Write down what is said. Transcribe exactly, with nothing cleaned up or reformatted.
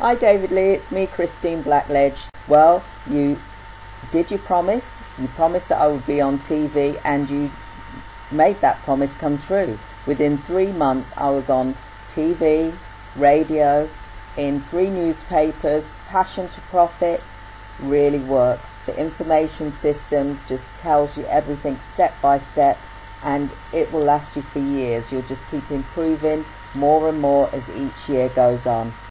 Hi David Lee, it's me, Christine Blackledge. Well, you did your promise. You promised that I would be on T V, and you made that promise come true. Within three months I was on T V, radio, in three newspapers. Passion to Profit really works. The information systems just tells you everything step by step, and it will last you for years. You'll just keep improving more and more as each year goes on.